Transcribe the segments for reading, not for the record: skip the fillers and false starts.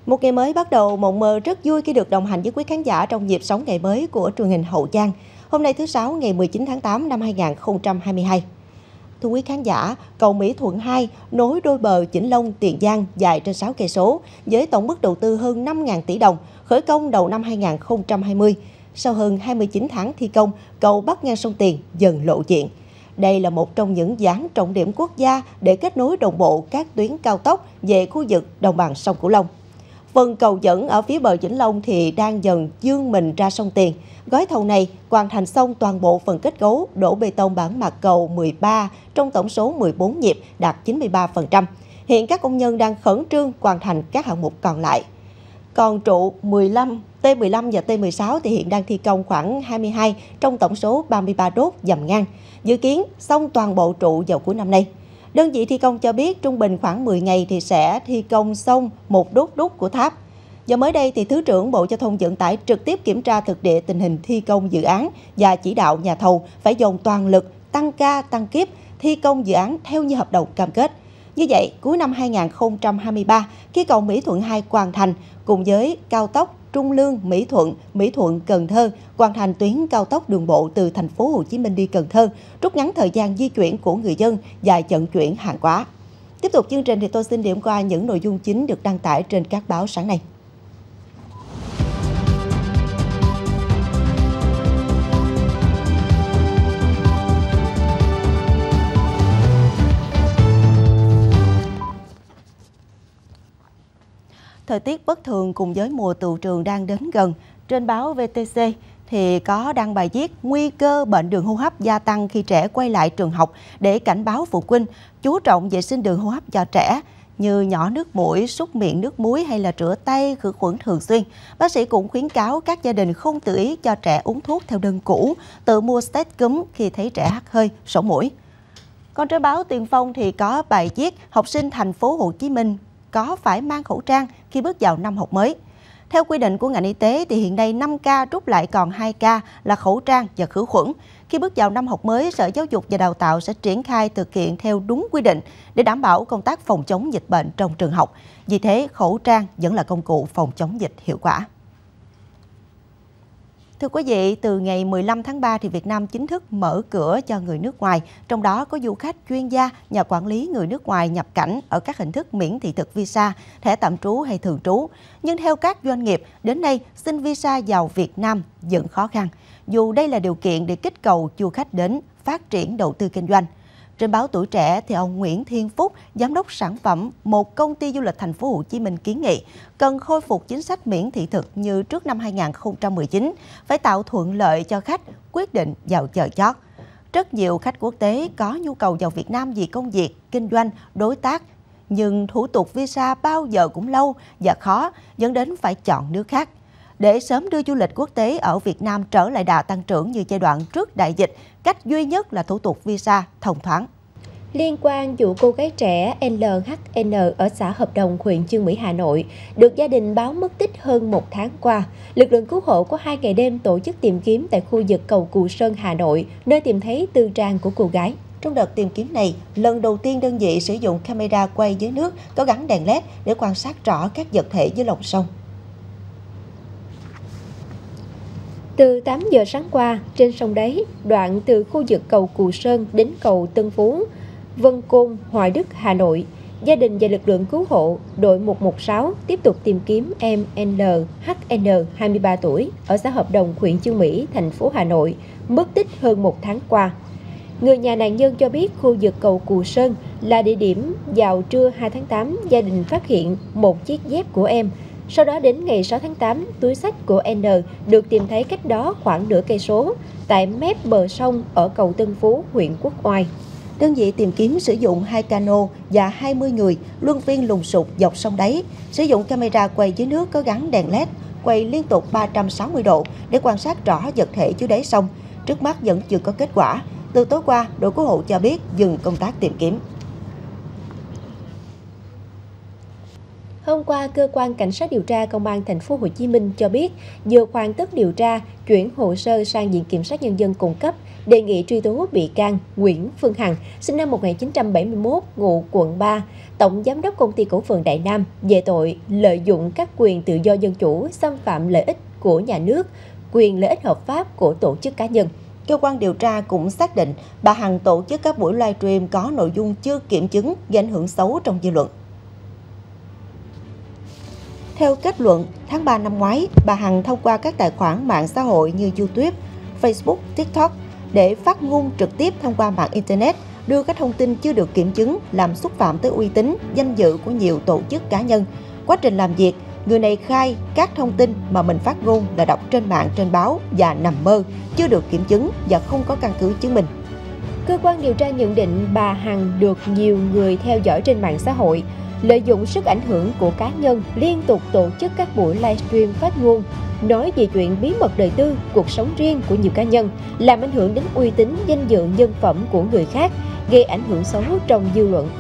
Một ngày mới bắt đầu, Mộng Mơ rất vui khi được đồng hành với quý khán giả trong nhịp sống ngày mới của truyền hình Hậu Giang. Hôm nay thứ Sáu ngày 19 tháng 8 năm 2022. Thưa quý khán giả, cầu Mỹ Thuận 2 nối đôi bờ Vĩnh Long - Tiền Giang dài trên 6 cây số với tổng mức đầu tư hơn 5.000 tỷ đồng, khởi công đầu năm 2020. Sau hơn 29 tháng thi công, cầu bắc ngang sông Tiền dần lộ diện. Đây là một trong những dự án trọng điểm quốc gia để kết nối đồng bộ các tuyến cao tốc về khu vực đồng bằng sông Cửu Long. Phần cầu dẫn ở phía bờ Vĩnh Long thì đang dần vươn mình ra sông Tiền. Gói thầu này hoàn thành xong toàn bộ phần kết cấu, đổ bê tông bản mặt cầu 13 trong tổng số 14 nhịp đạt 93%. Hiện các công nhân đang khẩn trương hoàn thành các hạng mục còn lại. Còn trụ 15, T15 và T16 thì hiện đang thi công khoảng 22 trong tổng số 33 đốt dầm ngang. Dự kiến xong toàn bộ trụ vào cuối năm nay. Đơn vị thi công cho biết trung bình khoảng 10 ngày thì sẽ thi công xong một đốt đúc của tháp. Và mới đây thì Thứ trưởng Bộ Giao thông Vận tải trực tiếp kiểm tra thực địa tình hình thi công dự án và chỉ đạo nhà thầu phải dồn toàn lực, tăng ca, tăng kíp, thi công dự án theo như hợp đồng cam kết. Như vậy, cuối năm 2023, khi cầu Mỹ Thuận 2 hoàn thành, cùng với cao tốc Trung Lương - Mỹ Thuận - Cần Thơ hoàn thành tuyến cao tốc đường bộ từ thành phố Hồ Chí Minh đi Cần Thơ, rút ngắn thời gian di chuyển của người dân và vận chuyển hàng hóa. Tiếp tục chương trình thì tôi xin điểm qua những nội dung chính được đăng tải trên các báo sáng nay. Thời tiết bất thường cùng với mùa tựu trường đang đến gần. Trên báo VTC thì có đăng bài viết nguy cơ bệnh đường hô hấp gia tăng khi trẻ quay lại trường học để cảnh báo phụ huynh chú trọng vệ sinh đường hô hấp cho trẻ như nhỏ nước mũi, súc miệng nước muối hay là rửa tay, khử khuẩn thường xuyên. Bác sĩ cũng khuyến cáo các gia đình không tự ý cho trẻ uống thuốc theo đơn cũ, tự mua test cúm khi thấy trẻ hắt hơi, sổ mũi. Còn trên báo Tiền Phong thì có bài viết học sinh thành phố Hồ Chí Minh có phải mang khẩu trang khi bước vào năm học mới. Theo quy định của ngành y tế thì hiện nay 5 ca rút lại còn 2 ca là khẩu trang và khử khuẩn. Khi bước vào năm học mới, Sở Giáo dục và Đào tạo sẽ triển khai thực hiện theo đúng quy định để đảm bảo công tác phòng chống dịch bệnh trong trường học. Vì thế, khẩu trang vẫn là công cụ phòng chống dịch hiệu quả. Thưa quý vị, từ ngày 15 tháng 3 thì Việt Nam chính thức mở cửa cho người nước ngoài, trong đó có du khách, chuyên gia, nhà quản lý người nước ngoài nhập cảnh ở các hình thức miễn thị thực visa, thẻ tạm trú hay thường trú. Nhưng theo các doanh nghiệp, đến nay xin visa vào Việt Nam vẫn khó khăn, dù đây là điều kiện để kích cầu du khách đến phát triển đầu tư kinh doanh. Trên báo Tuổi Trẻ thì ông Nguyễn Thiên Phúc, giám đốc sản phẩm một công ty du lịch thành phố Hồ Chí Minh kiến nghị cần khôi phục chính sách miễn thị thực như trước năm 2019, phải tạo thuận lợi cho khách quyết định vào giờ chót. Rất nhiều khách quốc tế có nhu cầu vào Việt Nam vì công việc, kinh doanh, đối tác, nhưng thủ tục visa bao giờ cũng lâu và khó, dẫn đến phải chọn nước khác. Để sớm đưa du lịch quốc tế ở Việt Nam trở lại đà tăng trưởng như giai đoạn trước đại dịch, cách duy nhất là thủ tục visa thông thoáng. Liên quan vụ cô gái trẻ LHN ở xã Hợp Đồng, huyện Chương Mỹ, Hà Nội, được gia đình báo mất tích hơn 1 tháng qua, lực lượng cứu hộ có 2 ngày đêm tổ chức tìm kiếm tại khu vực cầu Cù Sơn, Hà Nội, nơi tìm thấy tư trang của cô gái. Trong đợt tìm kiếm này, lần đầu tiên đơn vị sử dụng camera quay dưới nước có gắn đèn LED để quan sát rõ các vật thể dưới lòng sông. Từ 8 giờ sáng qua, trên sông Đáy, đoạn từ khu vực cầu Cù Sơn đến cầu Tân Phú, Vân Côn, Hoài Đức, Hà Nội, gia đình và lực lượng cứu hộ đội 116 tiếp tục tìm kiếm em LHN, 23 tuổi, ở xã Hợp Đồng, huyện Chương Mỹ, thành phố Hà Nội, mất tích hơn 1 tháng qua. Người nhà nạn nhân cho biết khu vực cầu Cù Sơn là địa điểm vào trưa 2 tháng 8, gia đình phát hiện một chiếc dép của em. Sau đó đến ngày 6 tháng 8, túi xách của N được tìm thấy cách đó khoảng nửa cây số tại mép bờ sông ở cầu Tân Phú, huyện Quốc Oai. Đơn vị tìm kiếm sử dụng 2 cano và 20 người luân phiên lùng sục dọc sông Đáy, sử dụng camera quay dưới nước có gắn đèn LED, quay liên tục 360 độ để quan sát rõ vật thể dưới đáy sông. Trước mắt vẫn chưa có kết quả. Từ tối qua, đội cứu hộ cho biết dừng công tác tìm kiếm. Hôm qua, cơ quan cảnh sát điều tra công an thành phố Hồ Chí Minh cho biết vừa hoàn tất điều tra, chuyển hồ sơ sang Viện Kiểm sát Nhân dân cung cấp đề nghị truy tố bị can Nguyễn Phương Hằng, sinh năm 1971, ngụ quận 3, Tổng Giám đốc Công ty Cổ phần Đại Nam về tội lợi dụng các quyền tự do dân chủ, xâm phạm lợi ích của nhà nước, quyền lợi ích hợp pháp của tổ chức cá nhân. Cơ quan điều tra cũng xác định bà Hằng tổ chức các buổi livestream có nội dung chưa kiểm chứng gây ảnh hưởng xấu trong dư luận. Theo kết luận, tháng 3 năm ngoái, bà Hằng thông qua các tài khoản mạng xã hội như YouTube, Facebook, TikTok để phát ngôn trực tiếp thông qua mạng Internet, đưa các thông tin chưa được kiểm chứng làm xúc phạm tới uy tín, danh dự của nhiều tổ chức cá nhân. Quá trình làm việc, người này khai các thông tin mà mình phát ngôn là đọc trên mạng, trên báo và nằm mơ, chưa được kiểm chứng và không có căn cứ chứng minh. Cơ quan điều tra nhận định bà Hằng được nhiều người theo dõi trên mạng xã hội, lợi dụng sức ảnh hưởng của cá nhân liên tục tổ chức các buổi livestream phát ngôn, nói về chuyện bí mật đời tư, cuộc sống riêng của nhiều cá nhân, làm ảnh hưởng đến uy tín, danh dự, nhân phẩm của người khác, gây ảnh hưởng xấu trong dư luận.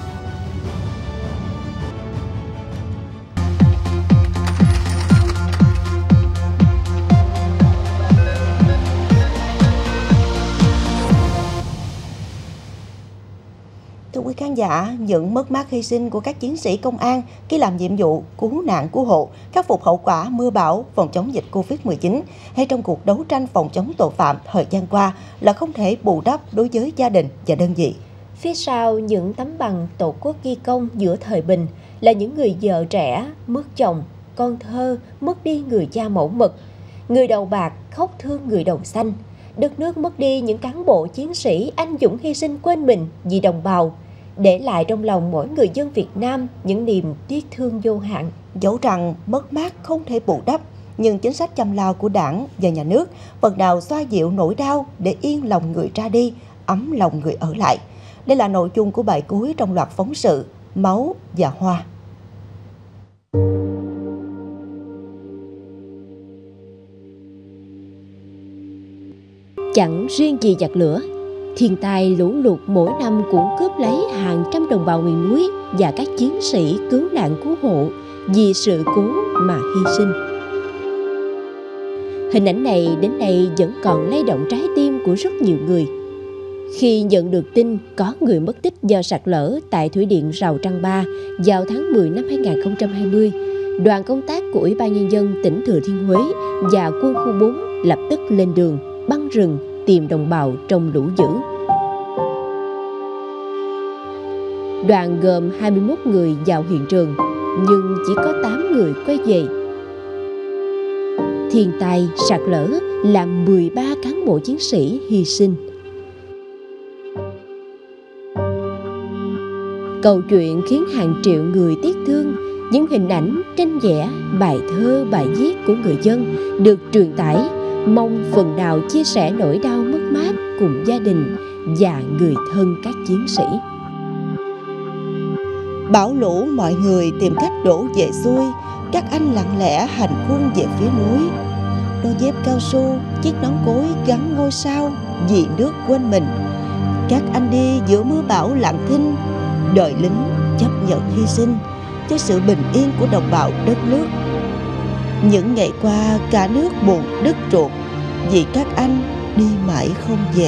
Thưa quý khán giả, những mất mát hy sinh của các chiến sĩ công an khi làm nhiệm vụ cứu nạn cứu hộ, khắc phục hậu quả mưa bão, phòng chống dịch Covid-19 hay trong cuộc đấu tranh phòng chống tội phạm thời gian qua là không thể bù đắp đối với gia đình và đơn vị. Phía sau những tấm bằng Tổ quốc ghi công giữa thời bình là những người vợ trẻ mất chồng, con thơ mất đi người cha mẫu mực, người đầu bạc khóc thương người đầu xanh. Đất nước mất đi những cán bộ chiến sĩ anh dũng hy sinh quên mình vì đồng bào, để lại trong lòng mỗi người dân Việt Nam những niềm tiếc thương vô hạn. Dẫu rằng mất mát không thể bù đắp, nhưng chính sách chăm lo của Đảng và Nhà nước phần nào xoa dịu nỗi đau để yên lòng người ra đi, ấm lòng người ở lại. Đây là nội dung của bài cuối trong loạt phóng sự Máu và Hoa. Chẳng riêng gì giặc lửa, thiên tai lũ lụt mỗi năm cũng cướp lấy hàng trăm đồng bào miền núi và các chiến sĩ cứu nạn cứu hộ vì sự cố mà hy sinh. Hình ảnh này đến nay vẫn còn lay động trái tim của rất nhiều người. Khi nhận được tin có người mất tích do sạt lở tại thủy điện Rào Trăng Ba vào tháng 10 năm 2020, đoàn công tác của Ủy ban Nhân dân tỉnh Thừa Thiên Huế và quân khu 4 lập tức lên đường băng rừng tìm đồng bào trong lũ dữ. Đoàn gồm 21 người vào hiện trường, nhưng chỉ có 8 người quay về. Thiên tai sạt lở làm 13 cán bộ chiến sĩ hy sinh. Câu chuyện khiến hàng triệu người tiếc thương, những hình ảnh, tranh vẽ, bài thơ, bài viết của người dân được truyền tải, mong phần nào chia sẻ nỗi đau mất mát cùng gia đình và người thân các chiến sĩ. Bão lũ mọi người tìm cách đổ về xuôi, các anh lặng lẽ hành quân về phía núi. Đôi dép cao su, chiếc nón cối gắn ngôi sao vì nước quên mình. Các anh đi giữa mưa bão lặng thinh, đợi lính chấp nhận hy sinh cho sự bình yên của đồng bào đất nước. Những ngày qua cả nước buồn đứt ruột vì các anh đi mãi không về.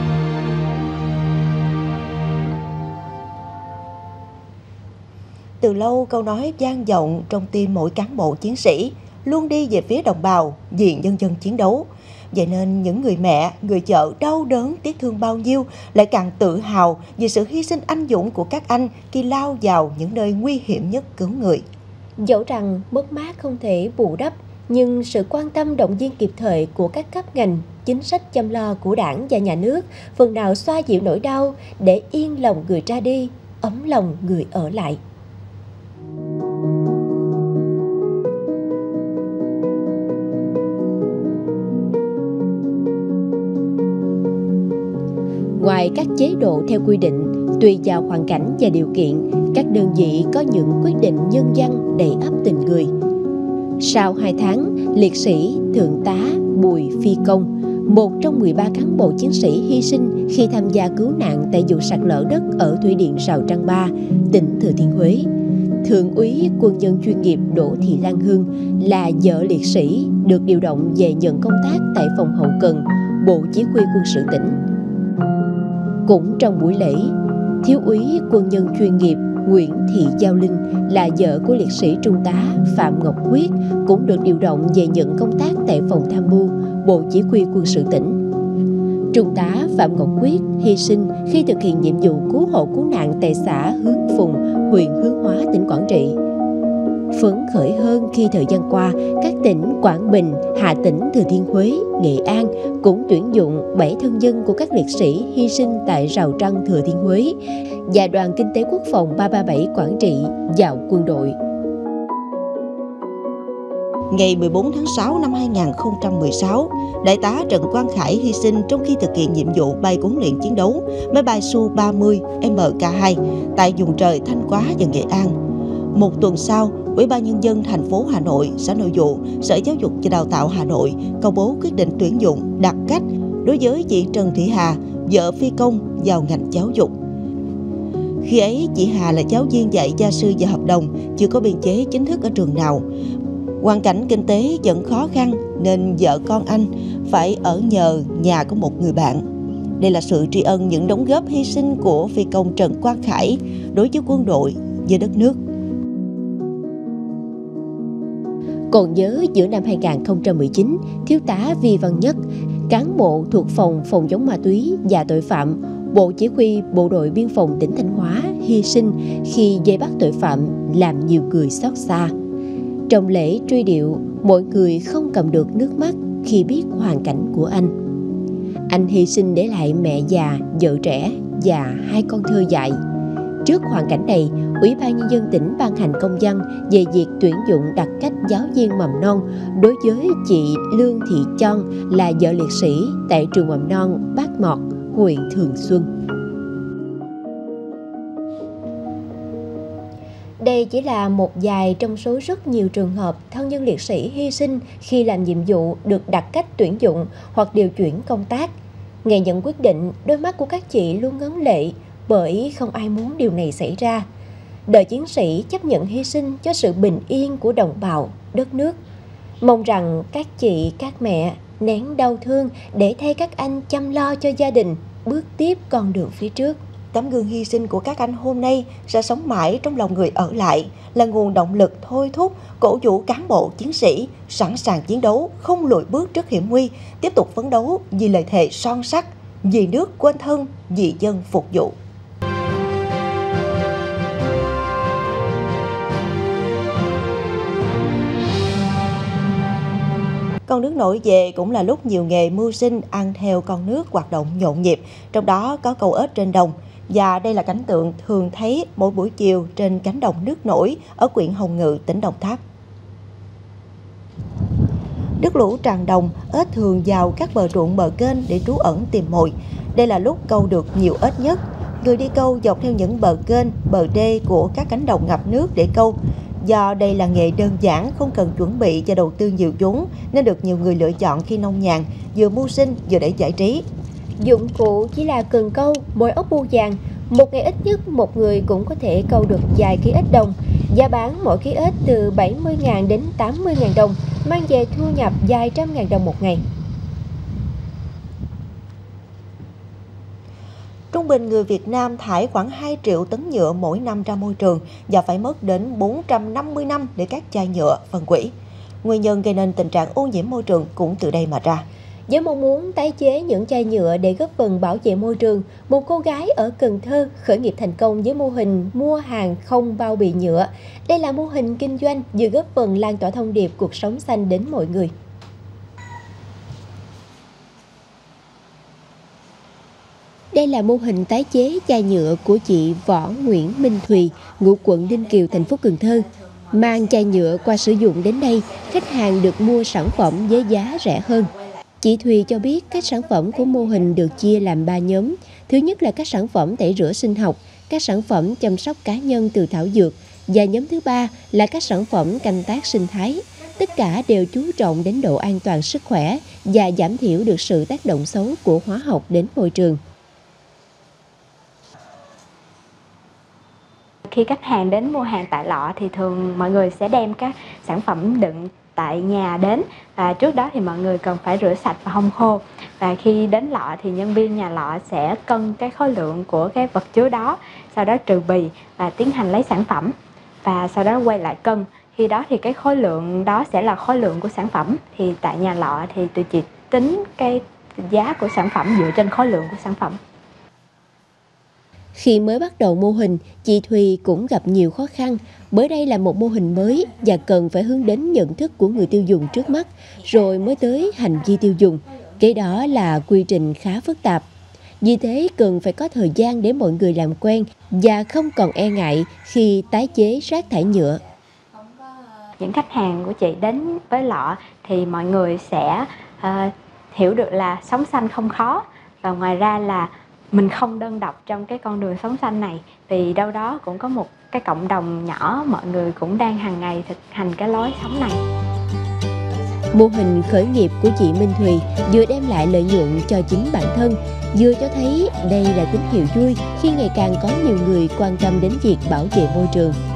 Từ lâu câu nói vang vọng trong tim mỗi cán bộ chiến sĩ, luôn đi về phía đồng bào vì nhân dân chiến đấu. Vậy nên những người mẹ, người vợ đau đớn tiếc thương bao nhiêu lại càng tự hào vì sự hy sinh anh dũng của các anh khi lao vào những nơi nguy hiểm nhất cứu người. Dẫu rằng mất mát không thể bù đắp, nhưng sự quan tâm động viên kịp thời của các cấp ngành, chính sách chăm lo của Đảng và Nhà nước phần nào xoa dịu nỗi đau để yên lòng người ra đi, ấm lòng người ở lại. Ngoài các chế độ theo quy định, tùy vào hoàn cảnh và điều kiện, các đơn vị có những quyết định nhân văn đầy ắp tình người. Sau 2 tháng, liệt sĩ Thượng tá Bùi Phi Công, một trong 13 cán bộ chiến sĩ hy sinh khi tham gia cứu nạn tại vụ sạt lở đất ở thủy điện Rào Trăng Ba, tỉnh Thừa Thiên Huế. Thượng úy quân nhân chuyên nghiệp Đỗ Thị Lan Hương là vợ liệt sĩ được điều động về nhận công tác tại phòng hậu cần, Bộ Chỉ huy Quân sự tỉnh. Cũng trong buổi lễ, Thiếu úy quân nhân chuyên nghiệp Nguyễn Thị Giao Linh là vợ của liệt sĩ trung tá Phạm Ngọc Quyết cũng được điều động về nhận công tác tại phòng tham mưu Bộ Chỉ huy Quân sự tỉnh. Trung tá Phạm Ngọc Quyết hy sinh khi thực hiện nhiệm vụ cứu hộ cứu nạn tại xã Hướng Phùng, huyện Hướng Hóa, tỉnh Quảng Trị. Phấn khởi hơn khi thời gian qua, các tỉnh Quảng Bình, Hà Tĩnh, Thừa Thiên Huế, Nghệ An cũng tuyển dụng 7 thân nhân của các liệt sĩ hy sinh tại Rào Trăng, Thừa Thiên Huế và Đoàn Kinh tế Quốc phòng 337 Quảng Trị vào quân đội. Ngày 14 tháng 6 năm 2016, Đại tá Trần Quang Khải hy sinh trong khi thực hiện nhiệm vụ bay huấn luyện chiến đấu máy bay Su-30 MK2 tại vùng trời Thanh Hóa và Nghệ An. Một tuần sau, Ủy ban Nhân dân thành phố Hà Nội, Sở Nội vụ, Sở Giáo dục và Đào tạo Hà Nội công bố quyết định tuyển dụng đặc cách đối với chị Trần Thị Hà, vợ phi công vào ngành giáo dục. Khi ấy, chị Hà là giáo viên dạy gia sư và hợp đồng, chưa có biên chế chính thức ở trường nào. Hoàn cảnh kinh tế vẫn khó khăn nên vợ con anh phải ở nhờ nhà của một người bạn. Đây là sự tri ân những đóng góp hy sinh của phi công Trần Quang Khải đối với quân đội, với đất nước. Còn nhớ giữa năm 2019, Thiếu tá Vi Văn Nhất, cán bộ thuộc phòng phòng chống ma túy và tội phạm, Bộ Chỉ huy Bộ đội Biên phòng tỉnh Thanh Hóa hy sinh khi vây bắt tội phạm, làm nhiều người xót xa. Trong lễ truy điệu, mọi người không cầm được nước mắt khi biết hoàn cảnh của anh. Anh hy sinh để lại mẹ già, vợ trẻ và 2 con thơ dại. Trước hoàn cảnh này, Ủy ban Nhân dân tỉnh ban hành công văn về việc tuyển dụng đặc cách giáo viên mầm non đối với chị Lương Thị Chon là vợ liệt sĩ tại trường mầm non Bát Mọt, huyện Thường Xuân. Đây chỉ là một vài trong số rất nhiều trường hợp thân nhân liệt sĩ hy sinh khi làm nhiệm vụ được đặt cách tuyển dụng hoặc điều chuyển công tác. Ngày nhận quyết định, đôi mắt của các chị luôn ngấn lệ bởi không ai muốn điều này xảy ra. Đời chiến sĩ chấp nhận hy sinh cho sự bình yên của đồng bào, đất nước. Mong rằng các chị, các mẹ nén đau thương để thay các anh chăm lo cho gia đình, bước tiếp con đường phía trước. Tấm gương hy sinh của các anh hôm nay sẽ sống mãi trong lòng người ở lại, là nguồn động lực thôi thúc, cổ vũ cán bộ chiến sĩ sẵn sàng chiến đấu, không lùi bước trước hiểm nguy, tiếp tục phấn đấu vì lời thề son sắt, vì nước quên thân, vì dân phục vụ. Con nước nổi về cũng là lúc nhiều nghề mưu sinh ăn theo con nước hoạt động nhộn nhịp, trong đó có câu ếch trên đồng. Và đây là cảnh tượng thường thấy mỗi buổi chiều trên cánh đồng nước nổi ở huyện Hồng Ngự, tỉnh Đồng Tháp. Nước lũ tràn đồng, ếch thường vào các bờ ruộng bờ kênh để trú ẩn tìm mồi. Đây là lúc câu được nhiều ếch nhất. Người đi câu dọc theo những bờ kênh, bờ đê của các cánh đồng ngập nước để câu. Do đây là nghề đơn giản, không cần chuẩn bị và đầu tư nhiều vốn, nên được nhiều người lựa chọn khi nông nhàn, vừa mưu sinh vừa để giải trí. Dụng cụ chỉ là cần câu, mồi ốc bu vàng. Một ngày ít nhất một người cũng có thể câu được vài ký ếch đồng. Giá bán mỗi ký ếch từ 70.000 đến 80.000 đồng, mang về thu nhập vài trăm ngàn đồng một ngày. Trung bình người Việt Nam thải khoảng 2 triệu tấn nhựa mỗi năm ra môi trường và phải mất đến 450 năm để các chai nhựa phân hủy. Nguyên nhân gây nên tình trạng ô nhiễm môi trường cũng từ đây mà ra. Với mong muốn tái chế những chai nhựa để góp phần bảo vệ môi trường, một cô gái ở Cần Thơ khởi nghiệp thành công với mô hình mua hàng không bao bì nhựa. Đây là mô hình kinh doanh vừa góp phần lan tỏa thông điệp cuộc sống xanh đến mọi người. Đây là mô hình tái chế chai nhựa của chị Võ Nguyễn Minh Thùy, ngụ quận Ninh Kiều, thành phố Cần Thơ. Mang chai nhựa qua sử dụng đến đây, khách hàng được mua sản phẩm với giá rẻ hơn. Chị Thùy cho biết các sản phẩm của mô hình được chia làm 3 nhóm. Thứ nhất là các sản phẩm tẩy rửa sinh học, các sản phẩm chăm sóc cá nhân từ thảo dược, và nhóm thứ 3 là các sản phẩm canh tác sinh thái. Tất cả đều chú trọng đến độ an toàn sức khỏe và giảm thiểu được sự tác động xấu của hóa học đến môi trường. Khi khách hàng đến mua hàng tại lọ thì thường mọi người sẽ đem các sản phẩm đựng tại nhà đến, và trước đó thì mọi người cần phải rửa sạch và hong khô. Và khi đến lọ thì nhân viên nhà lọ sẽ cân cái khối lượng của cái vật chứa đó, sau đó trừ bì và tiến hành lấy sản phẩm, và sau đó quay lại cân. Khi đó thì cái khối lượng đó sẽ là khối lượng của sản phẩm. Thì tại nhà lọ thì tụi chị tính cái giá của sản phẩm dựa trên khối lượng của sản phẩm. Khi mới bắt đầu mô hình, chị Thùy cũng gặp nhiều khó khăn, bởi đây là một mô hình mới và cần phải hướng đến nhận thức của người tiêu dùng trước mắt, rồi mới tới hành vi tiêu dùng. Cái đó là quy trình khá phức tạp. Vì thế cần phải có thời gian để mọi người làm quen và không còn e ngại khi tái chế rác thải nhựa. Những khách hàng của chị đến với lọ thì mọi người sẽ hiểu được là sống xanh không khó, và ngoài ra là mình không đơn độc trong cái con đường sống xanh này, vì đâu đó cũng có một cái cộng đồng nhỏ, mọi người cũng đang hàng ngày thực hành cái lối sống này. Mô hình khởi nghiệp của chị Minh Thùy vừa đem lại lợi nhuận cho chính bản thân, vừa cho thấy đây là tín hiệu vui khi ngày càng có nhiều người quan tâm đến việc bảo vệ môi trường.